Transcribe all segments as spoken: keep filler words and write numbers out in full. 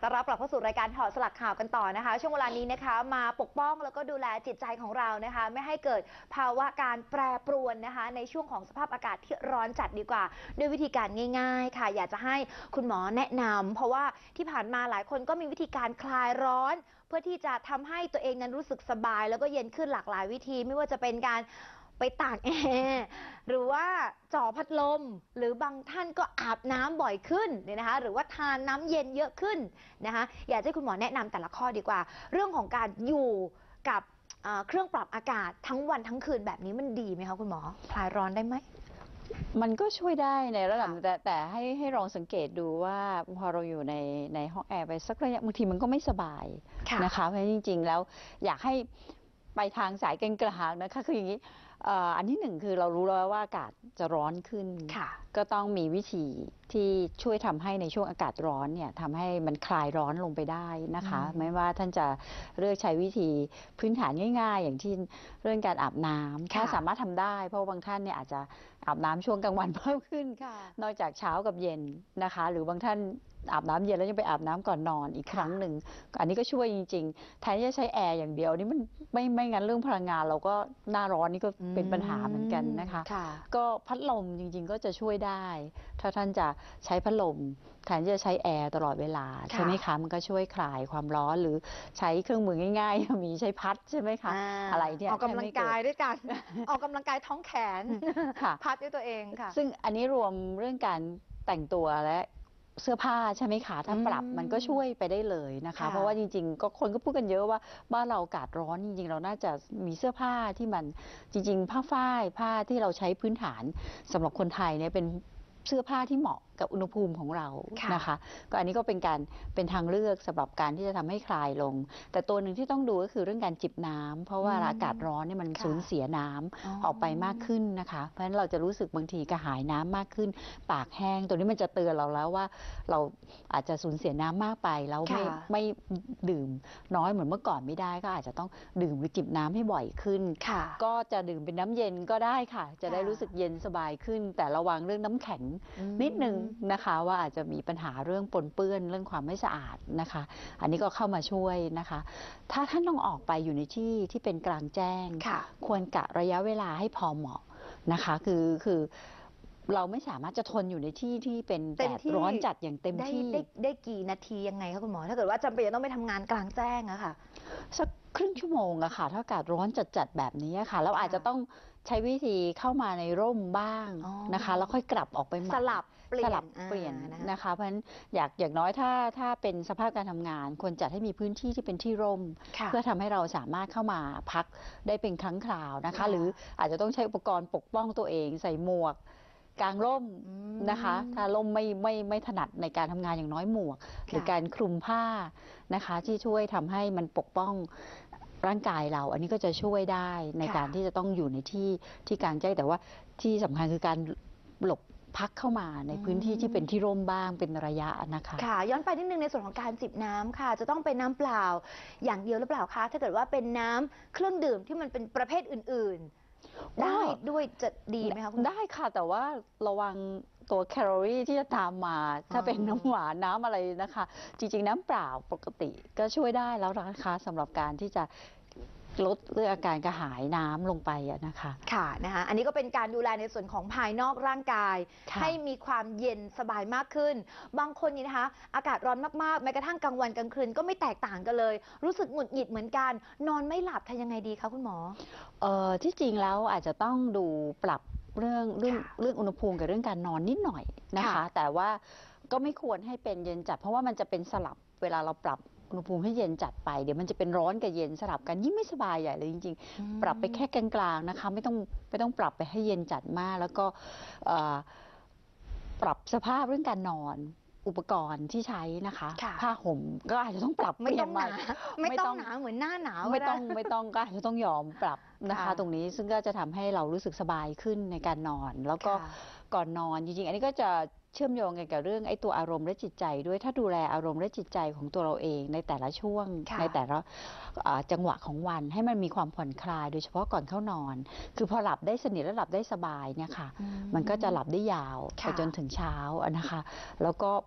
ต้อนรับกลับเข้าสู่รายการถอดสลักข่าวกันต่อนะคะช่วงเวลานี้นะคะมาปกป้องแล้วก็ดูแลจิตใจของเรานะคะไม่ให้เกิดภาวะการแปรปรวนนะคะในช่วงของสภาพอากาศที่ร้อนจัดดีกว่าด้วยวิธีการง่ายๆค่ะอยากจะให้คุณหมอแนะนำเพราะว่าที่ผ่านมาหลายคนก็มีวิธีการคลายร้อนเพื่อที่จะทำให้ตัวเองนั้นรู้สึกสบายแล้วก็เย็นขึ้นหลากหลายวิธีไม่ว่าจะเป็นการไปตากแอร์หรือว่าจ่อพัดลมหรือบางท่านก็อาบน้ำบ่อยขึ้นเนี่ยนะคะหรือว่าทานน้ำเย็นเยอะขึ้นนะคะอยากให้คุณหมอแนะนำแต่ละข้อดีกว่าเรื่องของการอยู่กับเครื่องปรับอากาศทั้งวันทั้งคืนแบบนี้มันดีไหมคะคุณหมอคลายร้อนได้ไหมมันก็ช่วยได้ในระดับแต่แต่ให้ให้ลองสังเกตดูว่าพอเราอยู่ในในห้องแอร์ไปสักระยะบางทีมันก็ไม่สบายนะคะเพราะจริงๆแล้วอยากให้ไปทางสายกลางๆนะคะคืออย่างนี้อันที่หนึ่งคือเรารู้แล้วว่าอากาศจะร้อนขึ้นก็ต้องมีวิธีที่ช่วยทำให้ในช่วงอากาศร้อนเนี่ยทำให้มันคลายร้อนลงไปได้นะคะไม่ว่าท่านจะเลือกใช้วิธีพื้นฐานง่ายๆอย่างที่เรื่องการอาบน้ำถ้าสามารถทำได้เพราะบางท่านเนี่ยอาจจะอาบน้ำช่วงกลางวันเพิ่มขึ้นนอกจากเช้ากับเย็นนะคะหรือบางท่านอาบน้ำเย็นแล้วยังไปอาบน้ำก่อนนอนอีกครั้งหนึ่งอันนี้ก็ช่วยจริงๆแทนที่จะใช้แอร์อย่างเดียวนี่มันไม่ไม่งั้นเรื่องพลังงานเราก็หน้าร้อนนี่ก็เป็นปัญหาเหมือนกันนะคะก็พัดลมจริงๆก็จะช่วยได้ถ้าท่านจะใช้พัดลมแทนที่จะใช้แอร์ตลอดเวลาใช่ไหมคะมันก็ช่วยคลายความร้อนหรือใช้เครื่องมือง่ายๆมีใช้พัดใช่ไหมคะอะไรเนี่ยออกกำลังกายด้วยกันออกกำลังกายท้องแขนพัดด้วยตัวเองค่ะซึ่งอันนี้รวมเรื่องการแต่งตัวและเสื้อผ้าใช่ไหมคะถ้าปรับมันก็ช่วยไปได้เลยนะคะเพราะว่าจริงๆก็คนก็พูดกันเยอะว่าบ้านเราอากาศร้อนจริงๆเราน่าจะมีเสื้อผ้าที่มันจริงๆผ้าฝ้ายผ้าที่เราใช้พื้นฐานสำหรับคนไทยเนี่ยเป็นเสื้อผ้าที่เหมาะกับอุณหภูมิของเรานะคะก็อันนี้ก็เป็นการเป็นทางเลือกสำหรับการที่จะทำให้คลายลงแต่ตัวหนึ่งที่ต้องดูก็คือเรื่องการจิบน้ำเพราะว่าอากาศร้อนเนี่ยมันสูญเสียน้ำออกไปมากขึ้นนะคะเพราะฉะนั้นเราจะรู้สึกบางทีกระหายน้ำมากขึ้นปากแห้งตัวนี้มันจะเตือนเราแล้วว่าเราอาจจะสูญเสียน้ำมากไปแล้วไม่ไม่ดื่มน้อยเหมือนเมื่อก่อนไม่ได้ก็อาจจะต้องดื่มหรือจิบน้ำให้บ่อยขึ้นก็จะดื่มเป็นน้ำเย็นก็ได้ค่ะจะได้รู้สึกเย็นสบายขึ้นแต่ระวังเรื่องน้ำแข็งนิดนึงนะคะว่าอาจจะมีปัญหาเรื่องปนเปื้อนเรื่องความไม่สะอาดนะคะอันนี้ก็เข้ามาช่วยนะคะถ้าท่านต้องออกไปอยู่ในที่ที่เป็นกลางแจ้งควรกะระยะเวลาให้พอเหมาะนะคะคือคือเราไม่สามารถจะทนอยู่ในที่ที่เป็นแดดร้อนจัดอย่างเต็มที่ได้ได้กี่นาทียังไงคะคุณหมอถ้าเกิดว่าจำเป็นต้องไปทำงานกลางแจ้งอะค่ะสักครึ่งชั่วโมงอะค่ะถ้าอากาศร้อนจัดๆแบบนี้ค่ะเราอาจจะต้องใช้วิธีเข้ามาในร่มบ้างนะคะแล้วค่อยกลับออกไปใหม่สลับเปลี่ยนสลับเปลี่ยนนะคะเพราะฉะนั้นอยากอย่างน้อยถ้าถ้าเป็นสภาพการทำงานควรจัดให้มีพื้นที่ที่เป็นที่ร่มเพื่อทำให้เราสามารถเข้ามาพักได้เป็นครั้งคราวนะคะหรืออาจจะต้องใช้อุปกรณ์ปกป้องตัวเองใส่หมวกกางร่มนะคะถ้าร่มไม่ไม่ไม่ถนัดในการทำงานอย่างน้อยหมวกหรือการคลุมผ้านะคะที่ช่วยทำให้มันปกป้องร่างกายเราอันนี้ก็จะช่วยได้ในการที่จะต้องอยู่ในที่ที่กลางแจ้งแต่ว่าที่สำคัญคือการหลบพักเข้ามาในพื้นที่ที่เป็นที่ร่มบ้างเป็นระยะนะคะค่ะย้อนไปนิดนึงในส่วนของการจิบน้ำค่ะจะต้องเป็นน้ำเปล่าอย่างเดียวหรือเปล่าคะถ้าเกิดว่าเป็นน้ำเครื่องดื่มที่มันเป็นประเภทอื่นๆได้ด้วยจะดีไหมคะได้ค่ะแต่ว่าระวังตัวแคลอรี่ที่จะตามมาถ้าเป็นน้ำหวานน้ำอะไรนะคะจริงๆน้ำเปล่าปกติก็ช่วยได้แล้วนะคะสำหรับการที่จะลดเรื่องอาการกระหายน้ำลงไปนะคะค่ะนะคะอันนี้ก็เป็นการดูแลในส่วนของภายนอกร่างกายให้มีความเย็นสบายมากขึ้นบางคนนี่นะคะอากาศร้อนมากๆแม้กระทั่งกลางวันกลางคืนก็ไม่แตกต่างกันเลยรู้สึกหงุดหงิดเหมือนกันนอนไม่หลับทำยังไงดีคะคุณหมอเอ่อที่จริงแล้วอาจจะต้องดูปรับเรื่องเรื่องเรื่องอุณหภูมิกับเรื่องการนอนนิดหน่อยนะคะแต่ว่าก็ไม่ควรให้เป็นเย็นจัดเพราะว่ามันจะเป็นสลับเวลาเราปรับอุณหภูมิให้เย็นจัดไปเดี๋ยวมันจะเป็นร้อนกับเย็นสลับกันยิ่งไม่สบายใหญ่เลยจริงๆปรับไปแค่กลางๆนะคะไม่ต้องไม่ต้องปรับไปให้เย็นจัดมากแล้วก็ปรับสภาพเรื่องการนอนอุปกรณ์ที่ใช้นะคะผ้าห่มก็อาจจะต้องปรับไม่ต้องหนาไม่ต้องหนาเหมือนหน้าหนาวไม่ต้องไม่ต้องก็อาจจะต้องยอมปรับนะคะตรงนี้ซึ่งก็จะทำให้เรารู้สึกสบายขึ้นในการนอนแล้วก็ก่อนนอนจริงๆอันนี้ก็จะเชื่อมโยงกันกับเรื่องไอ้ตัวอารมณ์และจิตใจด้วยถ้าดูแลอารมณ์และจิตใจของตัวเราเองในแต่ละช่วงในแต่ละจังหวะของวันให้มันมีความผ่อนคลายโดยเฉพาะก่อนเข้านอนคือพอหลับได้สนิทและหลับได้สบายเนี่ยค่ะมันก็จะหลับได้ยาวไปจนถึงเช้านะคะแล้วก็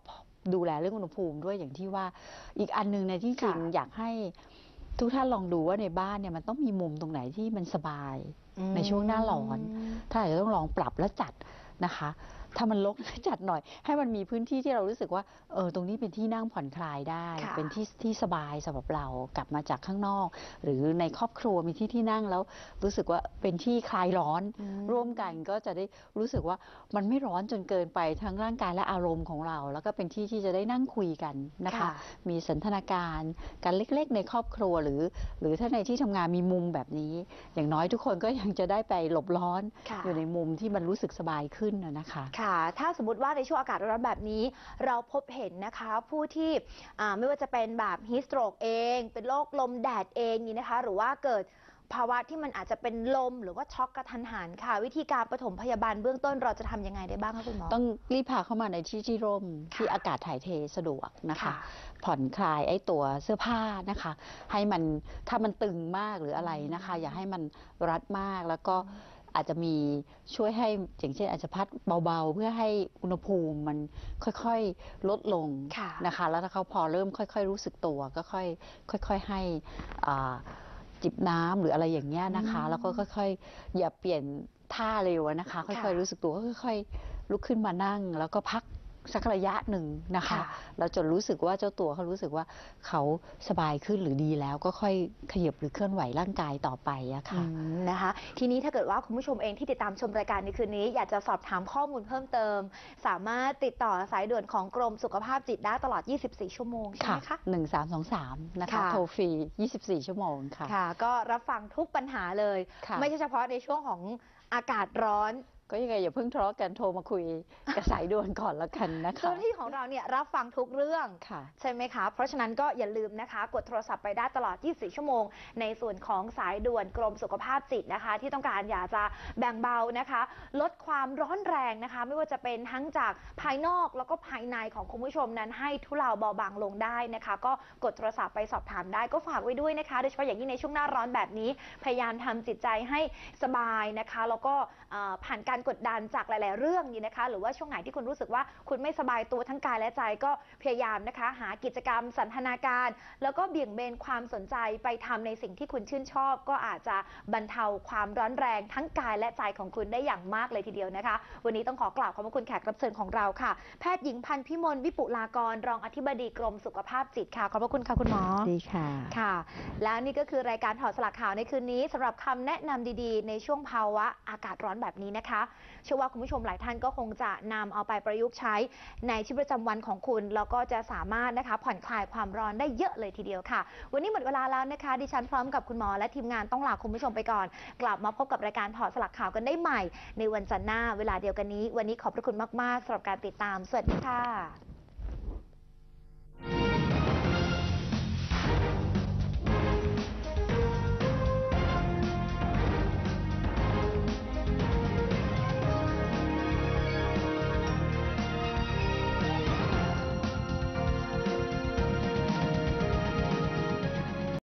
ดูแลเรื่องอุณหภูมิด้วยอย่างที่ว่าอีกอันนึงในที่จริงค่ะอยากให้ทุกท่านลองดูว่าในบ้านเนี่ยมันต้องมีมุมตรงไหนที่มันสบายในช่วงหน้าร้อน ถ้าอาจจะต้องลองปรับและจัดนะคะ ถ้ามันรก จัดหน่อย ให้มันมีพื้นที่ที่เรารู้สึกว่าเออตรงนี้เป็นที่นั่งผ่อนคลายได้ค่ะเป็นที่ที่สบายสำหรับเรากลับมาจากข้างนอก หรือในครอบครัวมีที่ที่นั่งแล้วรู้สึกว่าเป็นที่คลายร้อนอืมร่วมกันก็จะได้รู้สึกว่ามันไม่ร้อนจนเกินไปทั้งร่างกายและอารมณ์ของเรา แล้วก็เป็นที่ที่จะได้นั่งคุยกันนะคะค่ะมีสนทนาการกันเล็กๆ ในครอบครัวหรือ หรือถ้าในที่ทำงานมีมุมแบบนี้ อย่างน้อยทุกคนก็ยังจะได้ไปหลบร้อนค่ะอยู่ในมุมที่มันรู้สึกสบายขึ้นน่ะนะคะค่ะ ถ้าสมมติว่าในช่วงอากาศร้อนแบบนี้ เราพบเห็นนะคะผู้ที่อ่าไม่ว่าจะเป็นแบบฮีสโตรกเอง เป็นโรคลมแดดเองนี่นะคะ หรือว่าเกิดภาวะที่มันอาจจะเป็นลมหรือว่าช็อกกระทันหันค่ะ วิธีการปฐมพยาบาลเบื้องต้นเราจะทำยังไงได้บ้างคะคุณหมอต้องรีบพาเข้ามาในที่ที่ร่มค่ะที่อากาศถ่ายเทสะดวกนะคะค่ะผ่อนคลายไอ้ตัวเสื้อผ้านะคะ ให้มันถ้ามันตึงมากหรืออะไรนะคะ อย่าให้มันรัดมากแล้วก็อาจจะมีช่วยให้อย่างเช่นอาจจะพัดเบาๆ เพื่อให้อุณหภูมิมันค่อยๆลดลงค่ะนะคะ แล้วถ้าเขาพอเริ่มค่อยๆรู้สึกตัวก็ค่อยค่อยๆให้อ่าจิบน้ำหรืออะไรอย่างเงี้ยนะคะอืมแล้วก็ค่อยๆอย่าเปลี่ยนท่าเร็วนะคะ ค่ค่ะอยๆรู้สึกตัวก็ค่อยๆลุกขึ้นมานั่ง แล้วก็พักสักระยะหนึ่งนะคะค่ะแล้วจนรู้สึกว่าเจ้าตัวเขารู้สึกว่าเขาสบายขึ้นหรือดีแล้วก็ค่อยขยับหรือเคลื่อนไหวร่างกายต่อไปอะค่ะอืมนะคะ ทีนี้ถ้าเกิดว่าคุณผู้ชมเองที่ติดตามชมรายการในคืนนี้ อยากจะสอบถามข้อมูลเพิ่มเติม สามารถติดต่อสายด่วนของกรมสุขภาพจิตได้ตลอด ยี่สิบสี่ ชั่วโมงใช่ไหมคะหนึ่งสามสองสามนะคะค่ะโทรฟรี ยี่สิบสี่ ชั่วโมงค่ะค่ะ ก็รับฟังทุกปัญหาเลยค่ะไม่ใช่เฉพาะในช่วงของอากาศร้อนก็ยังไงอย่าเพิ่งทะเลาะกันโทรมาคุยกับสายด่วนก่อนละกันนะเจ้าคะหน้าที่ของเราเนี่ยรับฟังทุกเรื่องค่ะใช่ไหมคะ เพราะฉะนั้นก็อย่าลืมนะคะ กดโทรศัพท์ไปได้ตลอด ยี่สิบสี่ ชั่วโมง ในส่วนของสายด่วนกรมสุขภาพจิตนะคะ ที่ต้องการอยากจะแบ่งเบานะคะ ลดความร้อนแรงนะคะ ไม่ว่าจะเป็นทั้งจากภายนอกแล้วก็ภายในของคุณผู้ชมนั้นให้ทุเลาเบาบางลงได้นะคะ ก็กดโทรศัพท์ไปสอบถามได้ก็ฝากไว้ด้วยนะคะ โดยเฉพาะอย่างยิ่งในช่วงหน้าร้อนแบบนี้ พยายามทำจิตใจให้สบายนะคะ แล้วก็เอ่อผ่านการกดดันจากหลาย ๆ เรื่องนี้นะคะ หรือว่าช่วงไหนที่คุณรู้สึกว่าคุณไม่สบายตัวทั้งกายและใจก็พยายามนะคะ หากิจกรรมสันทนาการ แล้วก็เบี่ยงเบนความสนใจไปทำในสิ่งที่คุณชื่นชอบ ก็อาจจะบรรเทาความร้อนแรงทั้งกายและใจของคุณได้อย่างมากเลยทีเดียวนะคะ วันนี้ต้องขอกล่าวขอบพระคุณแขกรับเชิญของเราค่ะ แพทย์หญิงพันธุ์พิมลวิปุลากรรองอธิบดีกรมสุขภาพจิตค่ะขอบพระคุณค่ะคุณหมอดีค่ะค่ะ และนี่ก็คือรายการถอดสลักข่าวในคืนนี้สำหรับคำแนะนำดีๆ ในช่วงภาวะอากาศร้อนแบบนี้นะคะเชื่อว่าคุณผู้ชมหลายท่านก็คงจะนำเอาไปประยุกต์ใช้ในชีวิตประจำวันของคุณ แล้วก็จะสามารถนะคะผ่อนคลายความร้อนได้เยอะเลยทีเดียวค่ะ วันนี้หมดเวลาแล้วนะคะ ดิฉันพร้อมกับคุณหมอและทีมงานต้องลาคุณผู้ชมไปก่อน กลับมาพบกับรายการถอดสลักข่าวกันได้ใหม่ ในวันจันทร์หน้าเวลาเดียวกันนี้ วันนี้ขอบพระคุณมากๆสำหรับการติดตามสวัสดีค่ะ